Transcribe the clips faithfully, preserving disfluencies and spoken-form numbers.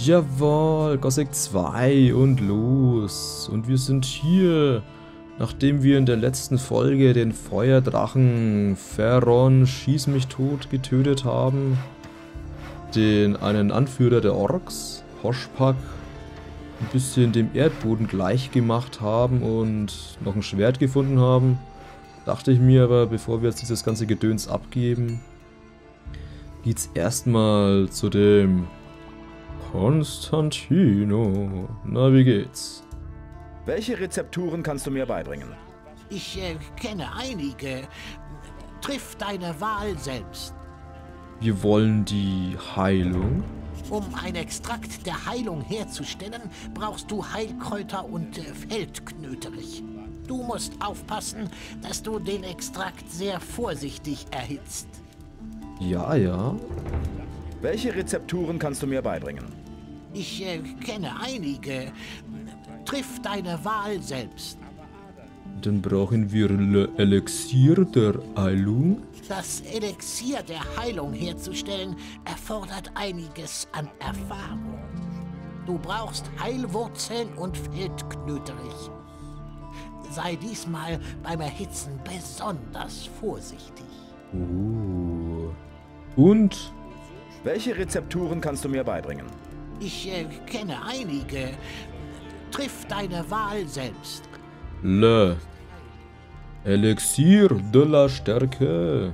Jawohl, Gothic zwei und los. Und wir sind hier, nachdem wir in der letzten Folge den Feuerdrachen Feron Schieß mich tot getötet haben, den einen Anführer der Orks, Hoshpak, ein bisschen dem Erdboden gleich gemacht haben und noch ein Schwert gefunden haben, dachte ich mir aber, bevor wir jetzt dieses ganze Gedöns abgeben, geht's erstmal zu dem Konstantino. Na, wie geht's? Welche Rezepturen kannst du mir beibringen? Ich äh, kenne einige. Triff deine Wahl selbst. Wir wollen die Heilung. Um ein Extrakt der Heilung herzustellen, brauchst du Heilkräuter und äh, Feldknöterich. Du musst aufpassen, dass du den Extrakt sehr vorsichtig erhitzt. Ja, ja. Welche Rezepturen kannst du mir beibringen? Ich äh, kenne einige. Triff deine Wahl selbst. Dann brauchen wir Le Elixier der Heilung. Das Elixier der Heilung herzustellen, erfordert einiges an Erfahrung. Du brauchst Heilwurzeln und Feldknöterich. Sei diesmal beim Erhitzen besonders vorsichtig. Oh. Und? Welche Rezepturen kannst du mir beibringen? Ich äh, kenne einige. Triff deine Wahl selbst. Le Elixier de la Stärke.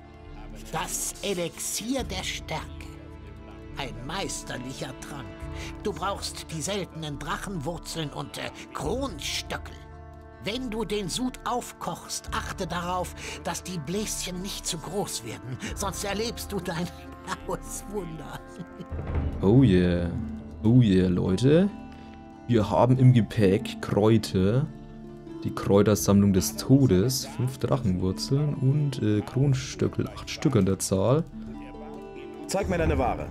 Das Elixier der Stärke. Ein meisterlicher Trank. Du brauchst die seltenen Drachenwurzeln und äh, Kronstöckel. Wenn du den Sud aufkochst, achte darauf, dass die Bläschen nicht zu groß werden, sonst erlebst du dein blaues Wunder. Oh yeah. Oh yeah, Leute. Wir haben im Gepäck Kräuter. Die Kräutersammlung des Todes. Fünf Drachenwurzeln und äh, Kronstöckel. Acht Stück an der Zahl. Zeig mir deine Ware.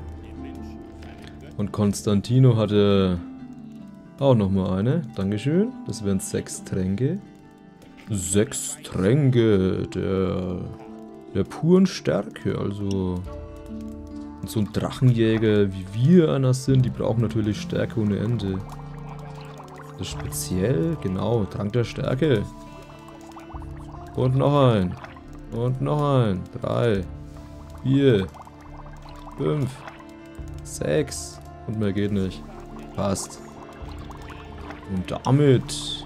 Und Konstantino hatte auch nochmal eine. Dankeschön. Das wären sechs Tränke. Sechs Tränke der, der puren Stärke. Also und so ein Drachenjäger wie wir einer sind, die brauchen natürlich Stärke ohne Ende. Das ist speziell, genau, Trank der Stärke. Und noch ein. Und noch ein. Drei. Vier. Fünf. Sechs. Und mehr geht nicht. Passt. Und damit,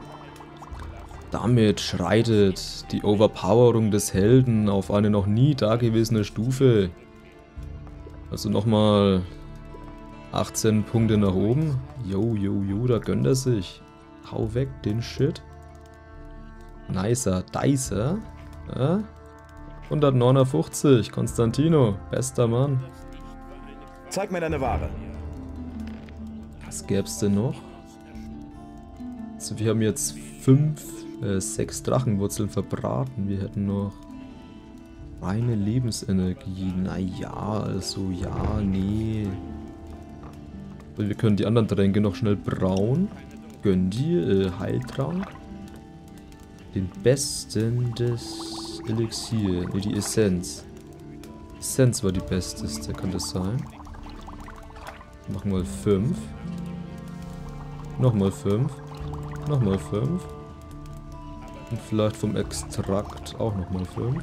damit schreitet die Overpowerung des Helden auf eine noch nie dagewesene Stufe. Also nochmal achtzehn Punkte nach oben. Jo, jo, jo, da gönnt er sich. Hau weg den Shit. Nicer, Dicer. Ja? hundertneunundfünfzig, Konstantino, bester Mann. Zeig mir deine Ware. Was gäb's denn noch? Also wir haben jetzt fünf, äh, sechs Drachenwurzeln verbraten. Wir hätten noch reine Lebensenergie. Naja, also ja, nee. Und wir können die anderen Tränke noch schnell brauen. Gönnen die äh, Heiltrank. Den besten des Elixier. Ne, die Essenz. Essenz war die besteste, kann das sein? Machen wir fünf. Nochmal fünf. Nochmal fünf. Und vielleicht vom Extrakt auch nochmal fünf.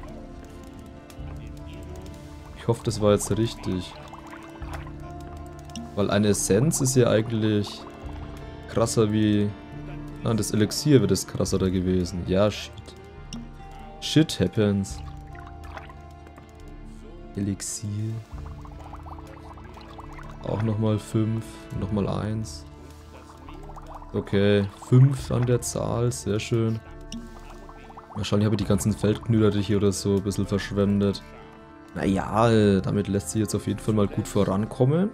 Ich hoffe, das war jetzt richtig. Weil eine Essenz ist ja eigentlich krasser wie... Nein, das Elixier wird es krasser da gewesen. Ja, shit. Shit happens. Elixier. Auch nochmal fünf. Nochmal eins. Okay, fünf an der Zahl. Sehr schön. Wahrscheinlich habe ich die ganzen Feldknöterliche oder so ein bisschen verschwendet. Naja, damit lässt sich jetzt auf jeden Fall mal gut vorankommen.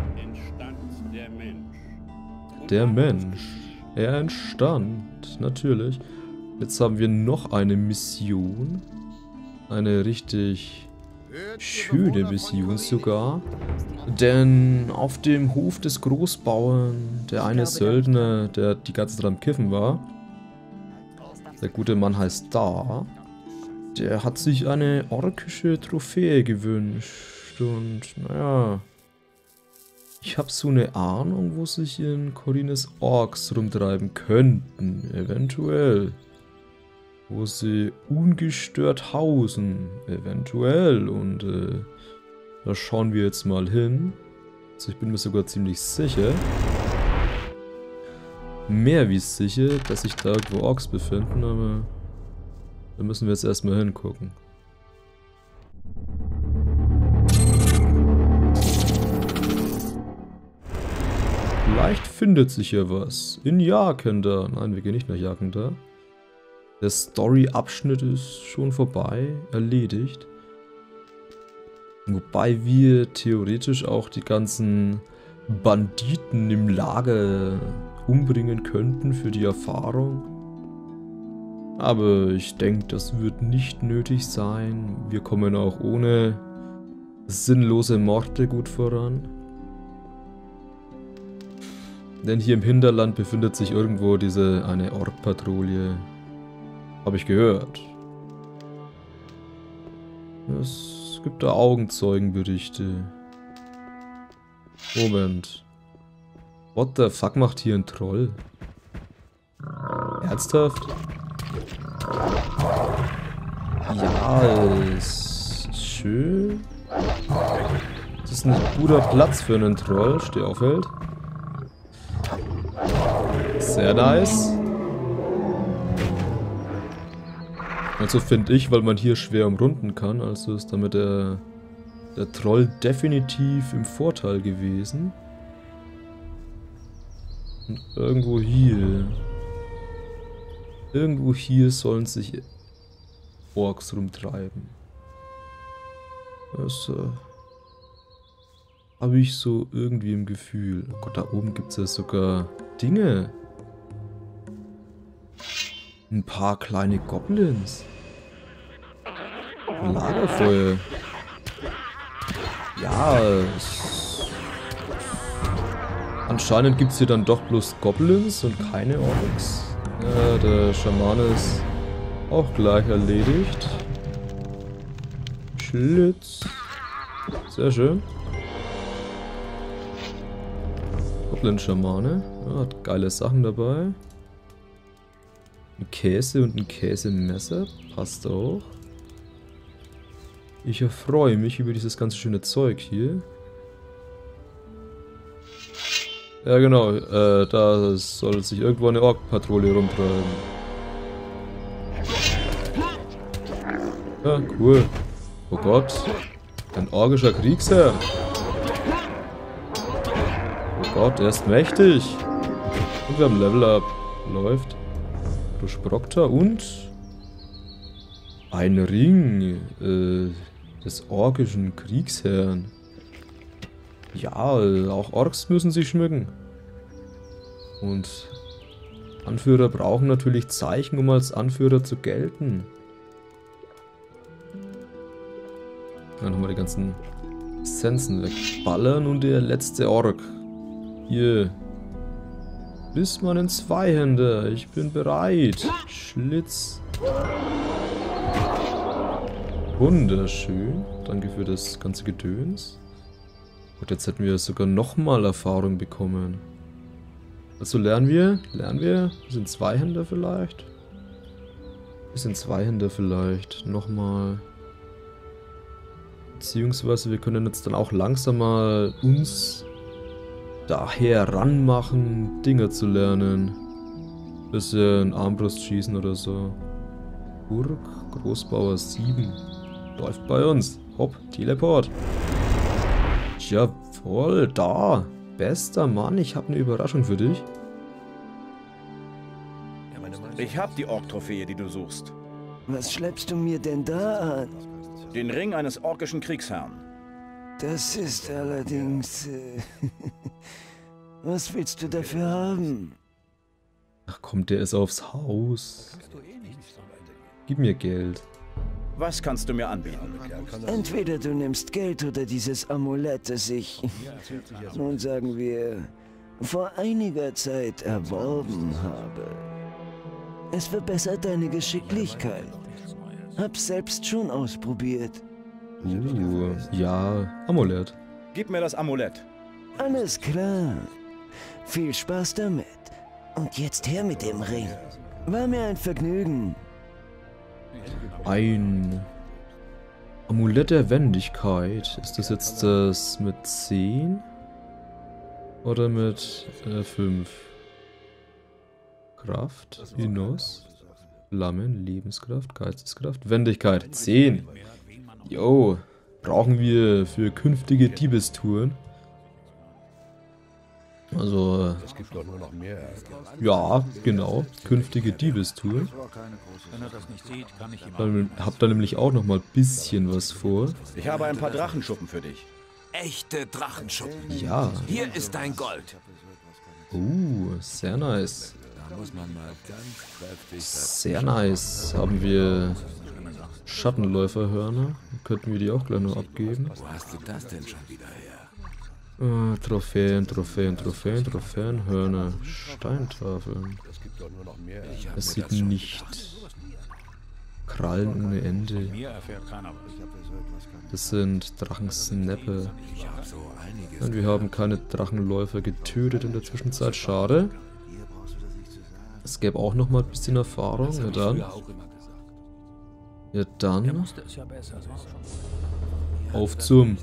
Der Mensch. Er entstand. Natürlich. Jetzt haben wir noch eine Mission. Eine richtig schöne Mission sogar. Denn auf dem Hof des Großbauern, der eine Söldner, der die ganze Zeit am Kiffen war, der gute Mann heißt Da, der hat sich eine orkische Trophäe gewünscht. Und naja, Ich habe so eine Ahnung, wo sich in Khorinis Orks rumtreiben könnten. Eventuell. Wo sie ungestört hausen. Eventuell. Und äh, da schauen wir jetzt mal hin. Also ich bin mir sogar ziemlich sicher. Mehr wie sicher, dass sich da irgendwo Orks befinden, aber da müssen wir jetzt erstmal hingucken. Vielleicht findet sich ja was. In Jagenda. Nein, wir gehen nicht nach Jagenda. Der Story-Abschnitt ist schon vorbei. Erledigt. Wobei wir theoretisch auch die ganzen Banditen im Lager umbringen könnten für die Erfahrung. Aber ich denke, das wird nicht nötig sein. Wir kommen auch ohne sinnlose Morde gut voran. Denn hier im Hinterland befindet sich irgendwo diese eine Ork-Patrouille. Habe ich gehört. Es gibt da Augenzeugenberichte. Moment. What the fuck macht hier ein Troll? Ernsthaft? Ja, ist schön. Das ist ein guter Platz für einen Troll. Steh auf, Held. Sehr nice. Also finde ich, weil man hier schwer umrunden kann, also ist damit der, der Troll definitiv im Vorteil gewesen. Und irgendwo hier... Irgendwo hier sollen sich Orks rumtreiben. Das äh, habe ich so irgendwie im Gefühl. Oh Gott, da oben gibt es ja sogar Dinge. Ein paar kleine Goblins. Ein Lagerfeuer. Ja, es anscheinend gibt es hier dann doch bloß Goblins und keine Orks. Ja, der Schamane ist auch gleich erledigt. Schlitz. Sehr schön. Goblin-Schamane. Ja, hat geile Sachen dabei. Ein Käse und ein Käsemesser. Passt auch. Ich erfreue mich über dieses ganz schöne Zeug hier. Ja genau, äh, da soll sich irgendwo eine Ork-Patrouille rumtreiben. Ja, cool. Oh Gott. Ein orgischer Kriegsherr. Oh Gott, er ist mächtig. Und wir haben Level Up. Läuft. Durchbrockter und ein Ring äh, des orkischen Kriegsherrn. Ja, auch Orks müssen sich schmücken. Und Anführer brauchen natürlich Zeichen, um als Anführer zu gelten. Dann nochmal die ganzen Essenzen wegballern und der letzte Ork. Hier. Bist man ein Zweihänder. Ich bin bereit. Schlitz. Wunderschön. Danke für das ganze Gedöns. Und jetzt hätten wir sogar nochmal Erfahrung bekommen. Also lernen wir, lernen wir, wir sind Zweihänder vielleicht. Wir sind Zweihänder vielleicht, nochmal. Beziehungsweise wir können jetzt dann auch langsam mal uns daher ranmachen, Dinge zu lernen. Bisschen Armbrust schießen oder so. Burg, Großbauer sieben. Läuft bei uns. Hopp, Teleport. Jawohl, da. Bester Mann, ich habe eine Überraschung für dich. Ich habe die Ork-Trophäe, die du suchst. Was schleppst du mir denn da an? Den Ring eines orkischen Kriegsherrn. Das ist allerdings... Äh, was willst du dafür haben? Ach komm, der ist aufs Haus. Gib mir Geld. Was kannst du mir anbieten? Entweder du nimmst Geld oder dieses Amulett, das ich, nun sagen wir, vor einiger Zeit erworben habe. Es verbessert deine Geschicklichkeit. Hab's selbst schon ausprobiert. Uh, ja, Amulett. Gib mir das Amulett. Alles klar. Viel Spaß damit. Und jetzt her mit dem Ring. War mir ein Vergnügen. Ein Amulett der Wendigkeit. Ist das jetzt das mit zehn? Oder mit äh, fünf? Kraft, Hinaus, Flammen, Lebenskraft, Geisteskraft, Wendigkeit. zehn. Jo, brauchen wir für künftige Diebestouren. Also, ja, genau, künftige Diebestouren. Hab da nämlich auch noch mal ein bisschen was vor. Ich habe ein paar Drachenschuppen für dich. Echte Drachenschuppen. Ja. Hier ist dein Gold. Uh, sehr nice. Sehr nice. Haben wir Schattenläuferhörner? Könnten wir die auch gleich noch abgeben? Wo hast du das denn schon wieder her? Uh, Trophäen, Trophäen, Trophäen, Trophäen, Hörner, Steintafeln. Es sieht nicht. Krallen ohne Ende. Das sind Drachensnapper. Und wir haben keine Drachenläufer getötet in der Zwischenzeit. Schade. Es gäbe auch noch mal ein bisschen Erfahrung. Ja dann. Ja dann. Auf zum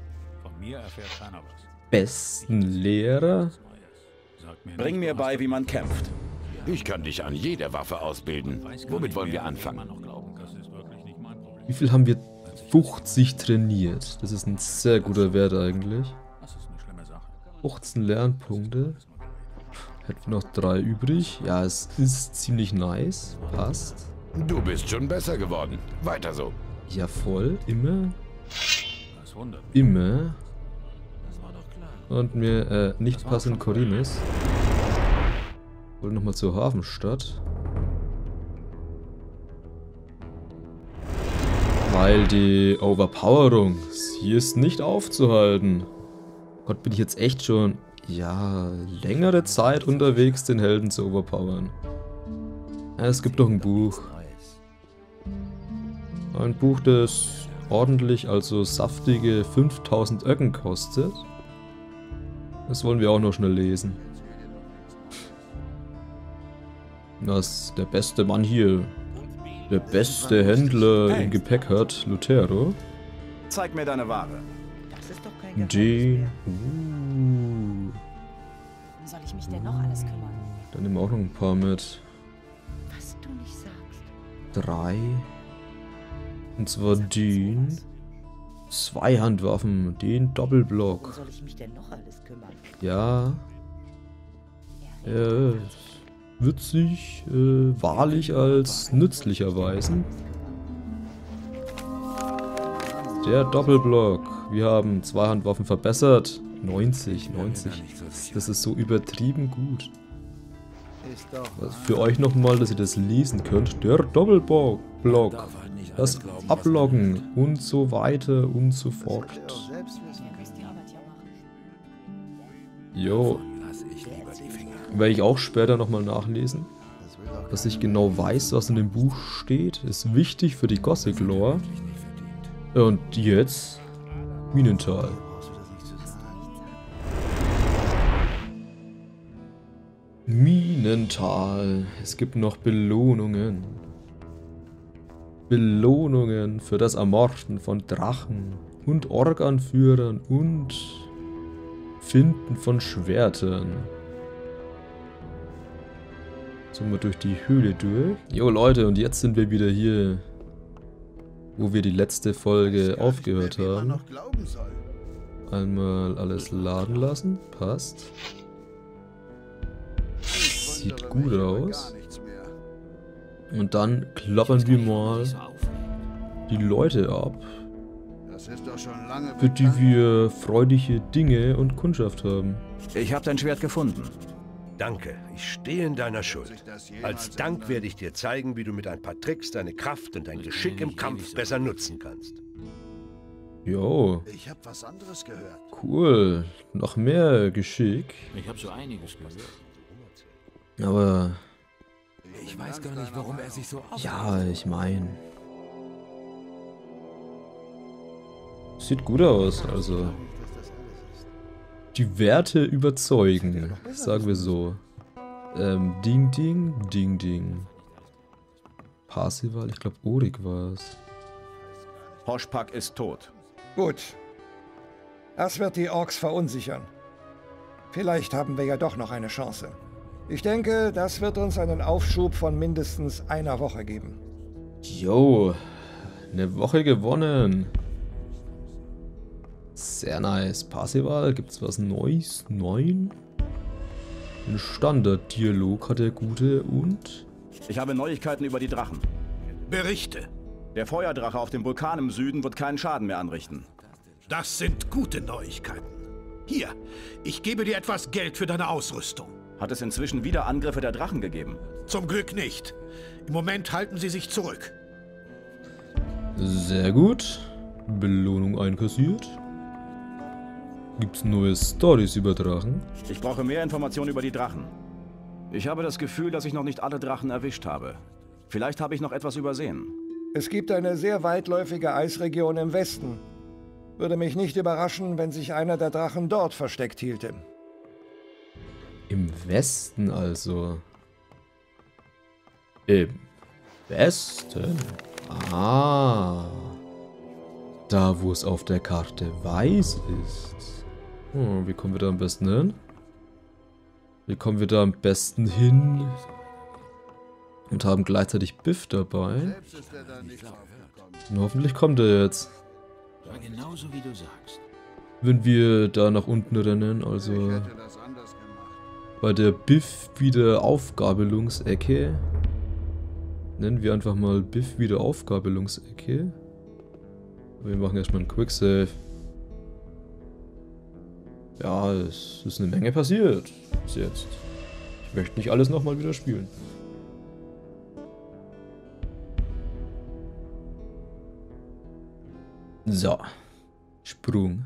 besten Lehrer. Bring mir bei, wie man kämpft. Ich kann dich an jeder Waffe ausbilden. Womit wollen wir anfangen? Wie viel haben wir? fünfzig trainiert. Das ist ein sehr guter Wert eigentlich. fünfzehn Lernpunkte. Hätten wir noch drei übrig. Ja, es ist ziemlich nice. Passt. Du bist schon besser geworden. Weiter so. Ja, voll. Immer. Immer. Und mir, äh, nicht passend Corines. Wollen nochmal zur Hafenstadt. Weil die Overpowerung, sie ist nicht aufzuhalten. Gott, bin ich jetzt echt schon, ja, längere Zeit unterwegs, den Helden zu overpowern. Ja, es gibt noch ein Buch. Ein Buch, das ordentlich, also saftige fünftausend Öcken kostet. Das wollen wir auch noch schnell lesen. Was der beste Mann hier, der beste Händler im Gepäck hat, Lutero. Zeig mir deine Ware. Das ist doch kein Den. Uh. Soll ich mich denn noch alles kümmern? Dann nehmen wir auch noch ein paar mit. Was du nicht sagst. Drei. Und zwar den. Zwei Handwaffen. Den Doppelblock. Soll ich mich denn noch alles kümmern? Ja. Er wird sich äh, wahrlich als nützlich erweisen. Der Doppelblock. Wir haben zwei Handwaffen verbessert. neunzig, neunzig. Das ist so übertrieben gut. Also für euch nochmal, dass ihr das lesen könnt. Der Doppelblock. Das Abloggen und so weiter und so fort. Jo. Werde ich auch später nochmal nachlesen. Dass ich genau weiß, was in dem Buch steht, ist wichtig für die Gothic Lore. Und jetzt Minental. Minental. Es gibt noch Belohnungen. Belohnungen für das Ermorden von Drachen und Ork-Anführern und Finden von Schwertern. Sind wir durch die Höhle durch. Jo Leute, und jetzt sind wir wieder hier, wo wir die letzte Folge aufgehört haben. Einmal alles laden lassen. Passt. Sieht gut aus. Und dann klappern wir mal die Leute ab, für die wir freudige Dinge und Kundschaft haben. Ich habe dein Schwert gefunden. Danke, ich stehe in deiner Schuld. Als Dank werde ich dir zeigen, wie du mit ein paar Tricks deine Kraft und dein Geschick im Kampf besser nutzen kannst. Jo. Ich habe was anderes gehört. Cool. Noch mehr Geschick. Ich habe so einiges gehört. Aber... Ich weiß gar nicht, warum er sich so aufregt. Ja, ich meine... Sieht gut aus, also... die Werte überzeugen. Sagen wir so. Ähm, Ding, Ding, Ding, Ding. Parsival, ich glaube, Orik war es. Hoshpak ist tot. Gut. Das wird die Orks verunsichern. Vielleicht haben wir ja doch noch eine Chance. Ich denke, das wird uns einen Aufschub von mindestens einer Woche geben. Jo, eine Woche gewonnen. Sehr nice. Parsival, gibt's was Neues? Nein? Ein Standarddialog hat der Gute und... Ich habe Neuigkeiten über die Drachen. Berichte. Der Feuerdrache auf dem Vulkan im Süden wird keinen Schaden mehr anrichten. Das sind gute Neuigkeiten. Hier, ich gebe dir etwas Geld für deine Ausrüstung. Hat es inzwischen wieder Angriffe der Drachen gegeben? Zum Glück nicht. Im Moment halten sie sich zurück. Sehr gut. Belohnung einkassiert. Gibt's neue Stories über Drachen? Ich brauche mehr Informationen über die Drachen. Ich habe das Gefühl, dass ich noch nicht alle Drachen erwischt habe. Vielleicht habe ich noch etwas übersehen. Es gibt eine sehr weitläufige Eisregion im Westen. Würde mich nicht überraschen, wenn sich einer der Drachen dort versteckt hielte. Im Westen also. Im Westen? Ah. Da, wo es auf der Karte weiß ist. Oh, wie kommen wir da am besten hin? Wie kommen wir da am besten hin? Und haben gleichzeitig Biff dabei. Und hoffentlich kommt er jetzt. Genauso wie du sagst. Wenn wir da nach unten rennen, also bei der Biff-Wiederaufgabelungsecke. Nennen wir einfach mal Biff-Wiederaufgabelungsecke. Wir machen erstmal einen Quicksave. Ja, es ist eine Menge passiert bis jetzt. Ich möchte nicht alles nochmal wieder spielen. So. Sprung.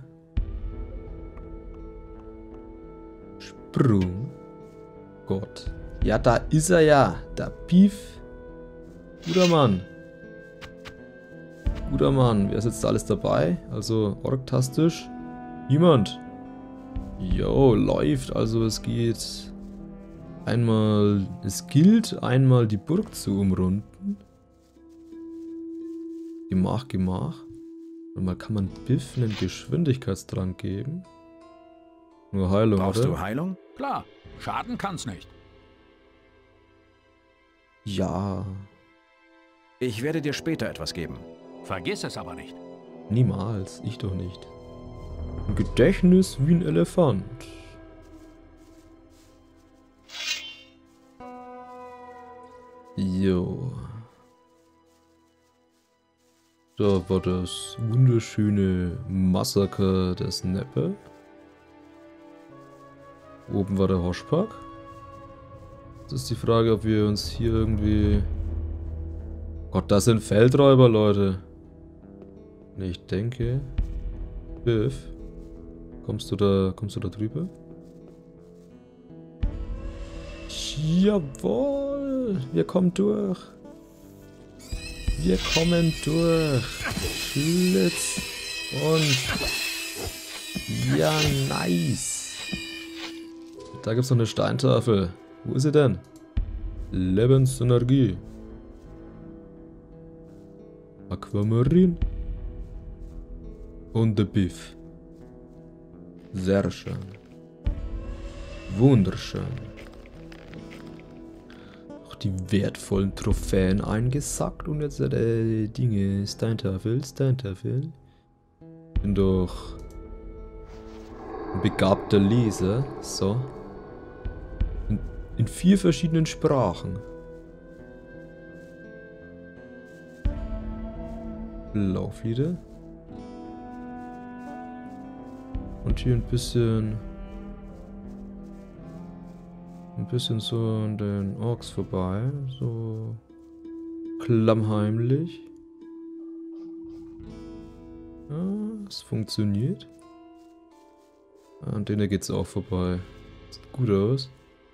Sprung. Gott. Ja, da ist er ja. Der Pief. Guter Mann. Guter Mann. Wer ist jetzt da alles dabei? Also, orktastisch. Niemand. Jo, läuft. Also, es geht einmal... Es gilt einmal die Burg zu umrunden. Gemach, Gemach. Und mal kann man Biff einen Geschwindigkeitstrank geben. Nur Heilung, Brauchst oder? du Heilung? Klar, schaden kann's nicht. Ja. Ich werde dir später etwas geben. Vergiss es aber nicht. Niemals. Ich doch nicht. Ein Gedächtnis wie ein Elefant. Jo. Da war das wunderschöne Massaker der Snapper. Oben war der Hoshpak. Das ist die Frage, ob wir uns hier irgendwie... Gott, das sind Feldräuber, Leute. Ne, ich denke... Biff, kommst du da, kommst du da drüber? Jawohl, wir kommen durch. Wir kommen durch. Schlitz und... Ja, nice. Da gibt's noch eine Steintafel. Wo ist sie denn? Lebensenergie. Aquamarin. Und der Biff. Sehr schön. Wunderschön. Auch die wertvollen Trophäen eingesackt und jetzt äh, Dinge. Steintafel, Steintafel. Bin doch ein begabter Leser. So. In, in vier verschiedenen Sprachen. Lauflieder. Und hier ein bisschen... Ein bisschen so an den Orks vorbei. So... Klammheimlich. Ja, es funktioniert. An denen geht's auch vorbei. Sieht gut aus.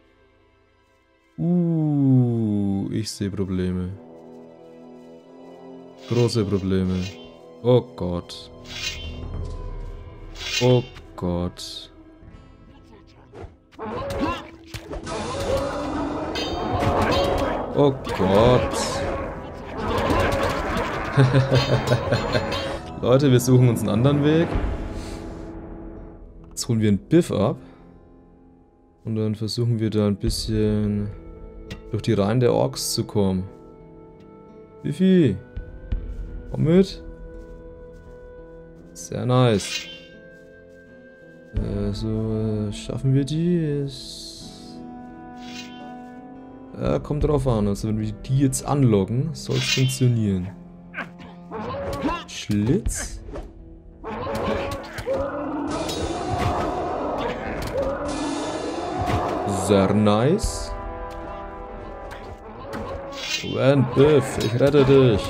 Uh, ich sehe Probleme. Große Probleme. Oh Gott. Oh Gott. Oh Gott. Leute, wir suchen uns einen anderen Weg. Jetzt holen wir einen Biff ab. Und dann versuchen wir da ein bisschen durch die Reihen der Orks zu kommen. Biffy, komm mit. Sehr nice. Äh, so, äh, schaffen wir die? Ja, kommt drauf an. Also wenn wir die jetzt anlocken, soll es funktionieren. Schlitz. Sehr nice. Moment, Biff, ich rette dich.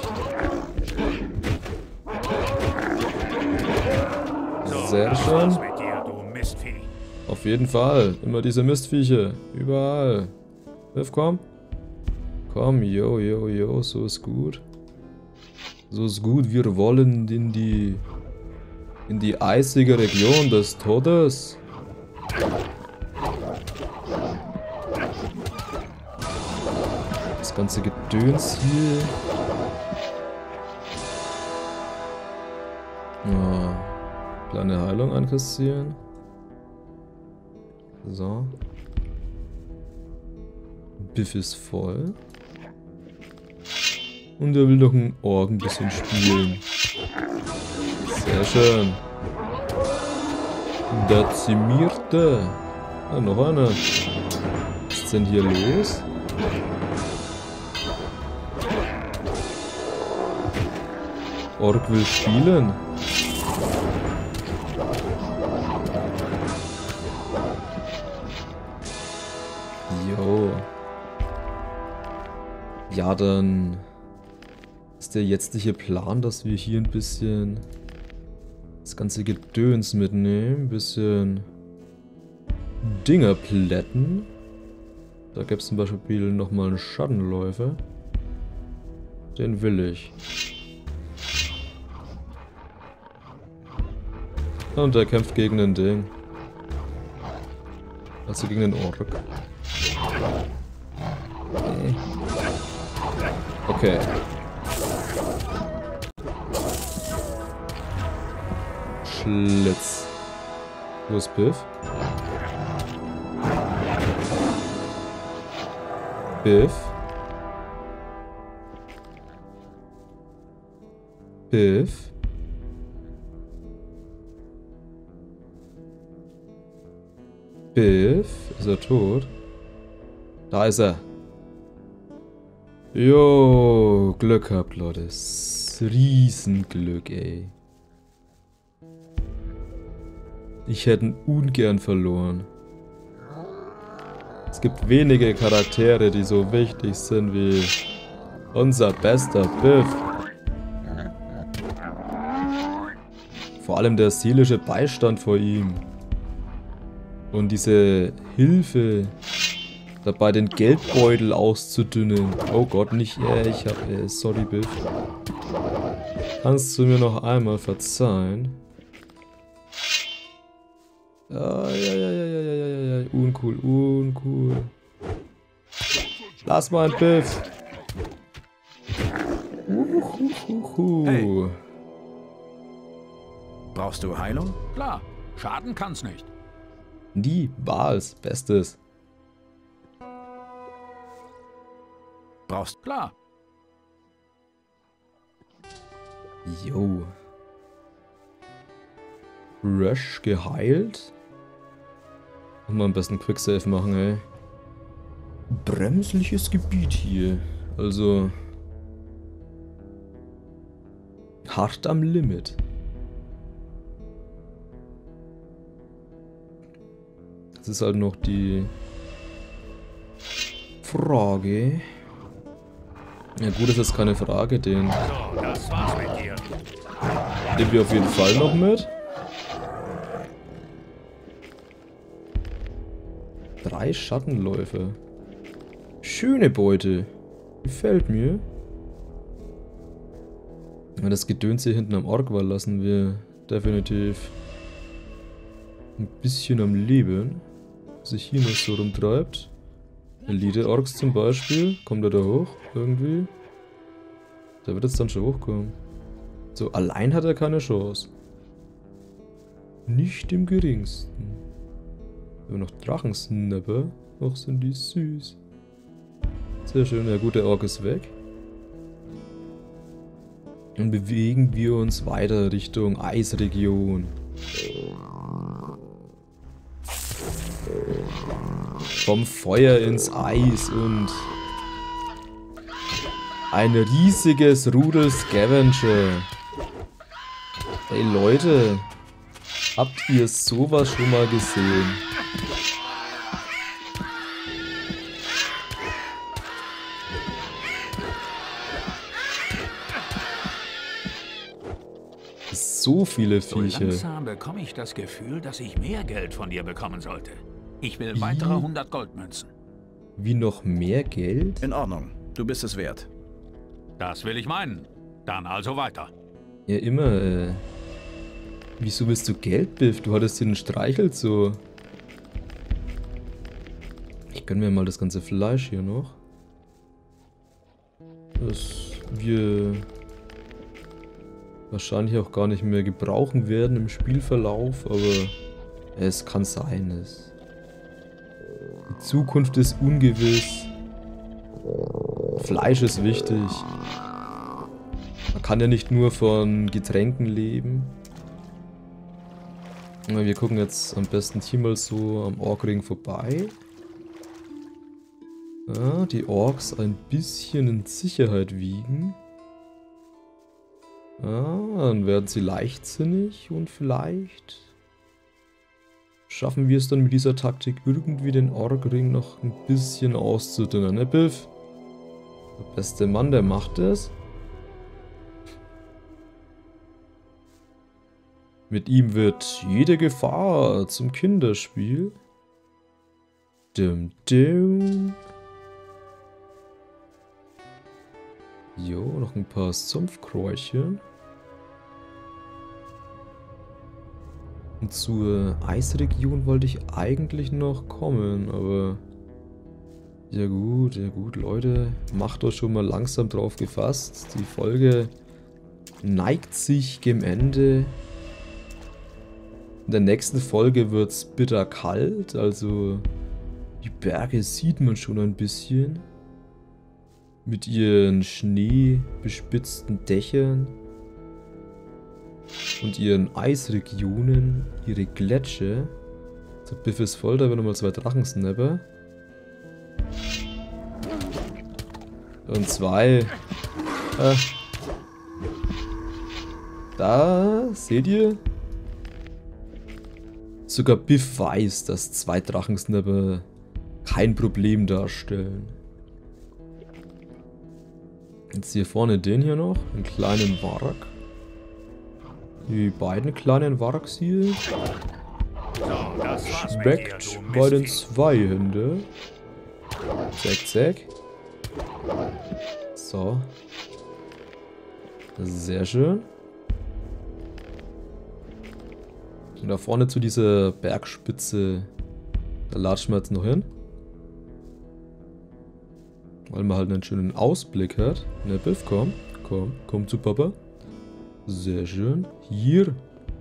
Sehr schön. Auf jeden Fall. Immer diese Mistviecher. Überall. Biff, komm. Komm, yo, yo, yo. So ist gut. So ist gut. Wir wollen in die... in die eisige Region des Todes. Das ganze Gedöns hier. Ja. Kleine Heilung einkassieren. So. Biff ist voll. Und er will noch einen Ork ein bisschen spielen. Sehr schön. Dezimierte. Ah, noch einer. Was ist denn hier los? Ork will spielen. Jo. Ja, dann ist der jetztliche Plan, dass wir hier ein bisschen das ganze Gedöns mitnehmen. Ein bisschen Dinger plätten. Da gäbe es zum Beispiel nochmal einen Schattenläufer. Den will ich. Und er kämpft gegen ein Ding. Also gegen den Ork. Okay. Schlitz. Wo ist Biff? Biff. Biff. Biff? Ist er tot? Da ist er. Jo, Glück gehabt, Leute. Riesenglück, ey. Ich hätte ihn ungern verloren. Es gibt wenige Charaktere, die so wichtig sind wie unser bester Biff. Vor allem der seelische Beistand vor ihm. Und diese Hilfe dabei, den Geldbeutel auszudünnen. Oh Gott, nicht er, ich hab... Äh, sorry, Biff. Kannst du mir noch einmal verzeihen? Ah, ja, ja, ja, ja, ja, ja, ja, uncool, uncool. Lass mal ein Biff. Uhuhuhu. Hey. Brauchst du Heilung? Klar, schaden kann's nicht. Die Wals, Bestes. Brauchst Klar. Jo. Rush geheilt. Und mal am besten Quicksave machen, ey. Bremsliches Gebiet hier. Also... hart am Limit. Das ist halt noch die Frage. Ja gut, das ist keine Frage, den So, das war's mit dir. nehmen wir auf jeden Fall noch mit. Drei Schattenläufe. Schöne Beute. Gefällt mir. Das Gedöns hier hinten am Ork war, lassen wir definitiv ein bisschen am Leben. Was sich hier noch so rumtreibt. Elite-Orks zum Beispiel. Kommt er da hoch? Irgendwie? Der wird jetzt dann schon hochkommen. So, allein hat er keine Chance. Nicht im geringsten. Wir haben noch Drachensnapper. Ach, sind die süß. Sehr schön. Ja gut, der Ork ist weg. Dann bewegen wir uns weiter Richtung Eisregion. Vom Feuer ins Eis und ein riesiges Rudel Scavenger. Ey Leute, habt ihr sowas schon mal gesehen? So viele Viecher. So langsam bekomme ich das Gefühl, dass ich mehr Geld von dir bekommen sollte. Ich will weitere hundert Goldmünzen. Wie noch mehr Geld? In Ordnung, du bist es wert. Das will ich meinen. Dann also weiter. Ja, immer, äh. Wieso willst du Geld, Biff? Du hattest hier einen Streichel so. Ich gönn mir mal das ganze Fleisch hier noch. Das wir wahrscheinlich auch gar nicht mehr gebrauchen werden im Spielverlauf, aber es kann sein. Es Die Zukunft ist ungewiss. Fleisch ist wichtig. Man kann ja nicht nur von Getränken leben. Wir gucken jetzt am besten hier mal so am Orkring vorbei. Ja, die Orks ein bisschen in Sicherheit wiegen. Ja, dann werden sie leichtsinnig und vielleicht schaffen wir es dann mit dieser Taktik irgendwie den Orkring noch ein bisschen auszudünnen, ne Biff? Der beste Mann, der macht es. Mit ihm wird jede Gefahr zum Kinderspiel. Dum dum. Jo, noch ein paar Sumpfkräuchchen. Und zur Eisregion wollte ich eigentlich noch kommen, aber... Ja gut, ja gut, Leute. Macht euch schon mal langsam drauf gefasst. Die Folge neigt sich gegen Ende. In der nächsten Folge wird es bitter kalt, also die Berge sieht man schon ein bisschen. Mit ihren schneebespitzten Dächern und ihren Eisregionen, ihre Gletscher. So, Biff ist voll, da haben wir nochmal zwei Drachensnapper. Und zwei. Äh, da, seht ihr? Sogar Biff weiß, dass zwei Drachensnapper kein Problem darstellen. Jetzt hier vorne den hier noch, einen kleinen Warg. Die beiden kleinen Wargs hier. Schmeckt bei den zwei Hände. Zack, zack. So. Sehr schön. Und da vorne zu dieser Bergspitze, da latschen wir jetzt noch hin. Weil man halt einen schönen Ausblick hat. Ne, Biff, komm. Komm, komm zu Papa. Sehr schön. Hier.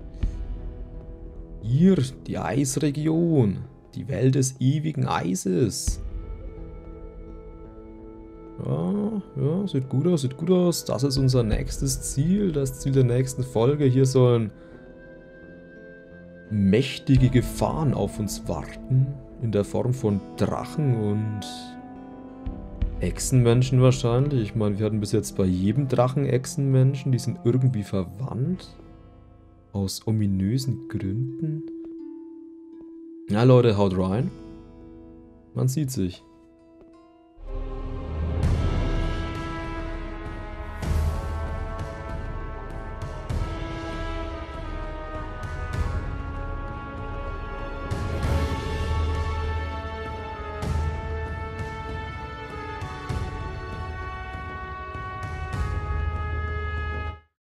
Hier, die Eisregion. Die Welt des ewigen Eises. Ja, ja, sieht gut aus, sieht gut aus. Das ist unser nächstes Ziel. Das Ziel der nächsten Folge. Hier sollen mächtige Gefahren auf uns warten. In der Form von Drachen und Echsenmenschen wahrscheinlich. Ich meine, wir hatten bis jetzt bei jedem Drachen Echsenmenschen. Die sind irgendwie verwandt. Aus ominösen Gründen. Na Leute, haut rein. Man sieht sich.